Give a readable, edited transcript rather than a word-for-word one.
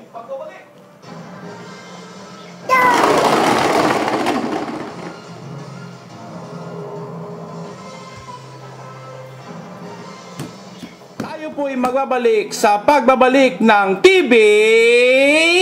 pagbabalik. Tayo po ay magbabalik sa pagbabalik ng TV